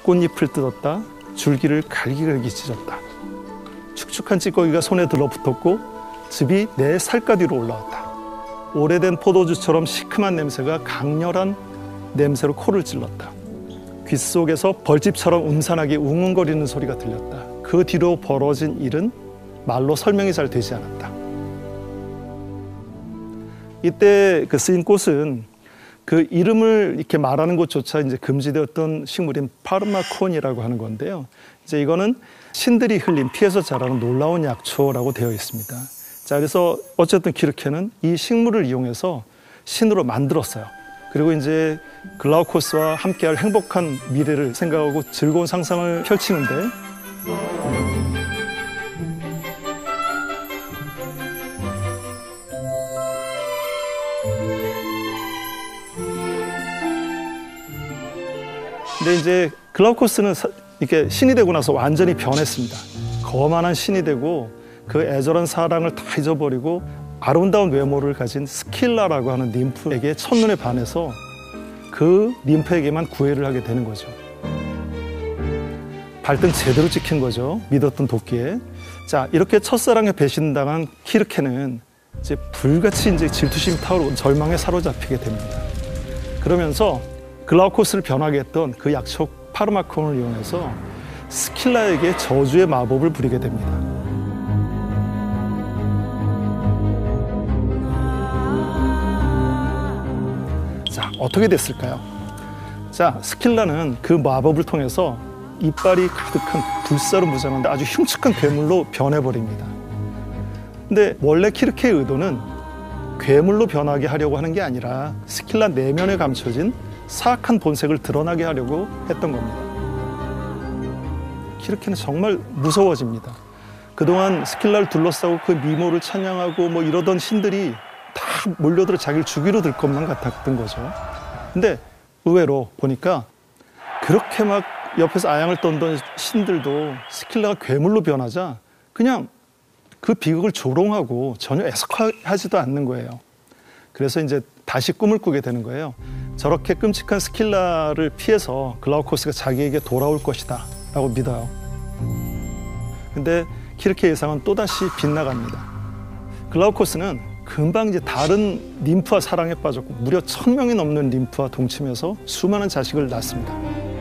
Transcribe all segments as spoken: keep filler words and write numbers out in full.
꽃잎을 뜯었다. 줄기를 갈기갈기 찢었다. 축축한 찌꺼기가 손에 들러붙었고 즙이 내 살갗 위로 올라왔다. 오래된 포도주처럼 시큼한 냄새가 강렬한 냄새로 코를 찔렀다. 귓속에서 벌집처럼 음산하게 웅웅거리는 소리가 들렸다. 그 뒤로 벌어진 일은 말로 설명이 잘 되지 않았다. 이때 그 쓰인 꽃은 그 이름을 이렇게 말하는 것조차 이제 금지되었던 식물인 파르마콘이라고 하는 건데요. 이제 이거는 신들이 흘린 피에서 자라는 놀라운 약초라고 되어 있습니다. 자, 그래서 어쨌든 키르케는 이 식물을 이용해서 신으로 만들었어요. 그리고 이제 글라우코스와 함께할 행복한 미래를 생각하고 즐거운 상상을 펼치는데 근데 이제 글라우코스는 이렇게 신이 되고 나서 완전히 변했습니다. 거만한 신이 되고 그 애절한 사랑을 다 잊어버리고 아름다운 외모를 가진 스킬라라고 하는 ним프에게 첫눈에 반해서 그 ним프에게만 구애를 하게 되는 거죠. 발등 제대로 찍힌 거죠. 믿었던 도끼에. 자, 이렇게 첫사랑에 배신당한 키르케는 이제 불같이 이제 질투심이 타오르고 절망에 사로잡히게 됩니다. 그러면서 글라우코스를 변하게 했던 그 약초 파르마콘을 이용해서 스킬라에게 저주의 마법을 부리게 됩니다. 자, 어떻게 됐을까요? 자, 스킬라는 그 마법을 통해서 이빨이 가득한 불사로 무장한 아주 흉측한 괴물로 변해버립니다. 근데 원래 키르케의 의도는 괴물로 변하게 하려고 하는 게 아니라 스킬라 내면에 감춰진 사악한 본색을 드러나게 하려고 했던 겁니다. 키르케는 정말 무서워집니다. 그동안 스킬라를 둘러싸고 그 미모를 찬양하고 뭐 이러던 신들이 다 몰려들어 자기를 죽이러 들 것만 같았던 거죠. 근데 의외로 보니까 그렇게 막 옆에서 아양을 떨던 신들도 스킬라가 괴물로 변하자 그냥 그 비극을 조롱하고 전혀 애석하지도 않는 거예요. 그래서 이제 다시 꿈을 꾸게 되는 거예요. 저렇게 끔찍한 스킬라를 피해서 글라우코스가 자기에게 돌아올 것이다 라고 믿어요. 근데 키르케 예상은 또다시 빗나갑니다. 글라우코스는 금방 이제 다른 ним프와 사랑에 빠졌고 무려 천 명이 넘는 ним프와 동침해서 수많은 자식을 낳습니다.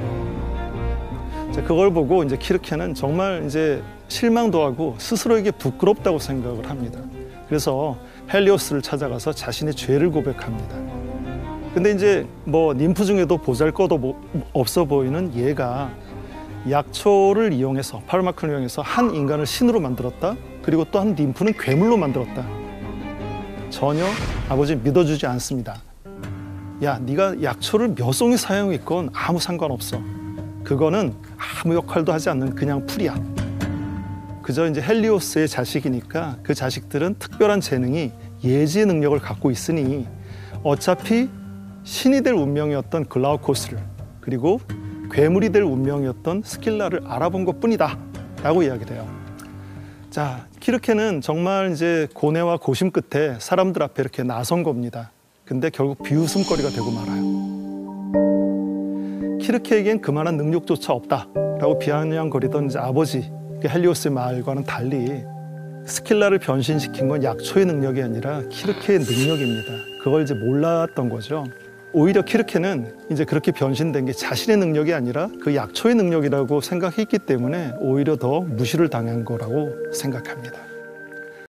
자, 그걸 보고 이제 키르케는 정말 이제 실망도 하고 스스로에게 부끄럽다고 생각을 합니다. 그래서 헬리오스를 찾아가서 자신의 죄를 고백합니다. 근데 이제 뭐 ним프 중에도 보잘것도 없어 보이는 얘가 약초를 이용해서 파르마콘을 이용해서 한 인간을 신으로 만들었다. 그리고 또 한 ним프는 괴물로 만들었다. 전혀 아버지 믿어주지 않습니다. 야, 네가 약초를 몇 송이 사용했건 아무 상관없어. 그거는 아무 역할도 하지 않는 그냥 풀이야. 그저 이제 헬리오스의 자식이니까 그 자식들은 특별한 재능이 예지의 능력을 갖고 있으니 어차피 신이 될 운명이었던 글라우코스를 그리고 괴물이 될 운명이었던 스킬라를 알아본 것뿐이다 라고 이야기를 해요. 자, 키르케는 정말 이제 고뇌와 고심 끝에 사람들 앞에 이렇게 나선 겁니다. 근데 결국 비웃음거리가 되고 말아요. 키르케에겐 그만한 능력조차 없다라고 비아냥거리던 이제 아버지 헬리오스의 말과는 달리 스킬라를 변신시킨 건 약초의 능력이 아니라 키르케의 능력입니다. 그걸 이제 몰랐던 거죠. 오히려 키르케는 이제 그렇게 변신된 게 자신의 능력이 아니라 그 약초의 능력이라고 생각했기 때문에 오히려 더 무시를 당한 거라고 생각합니다.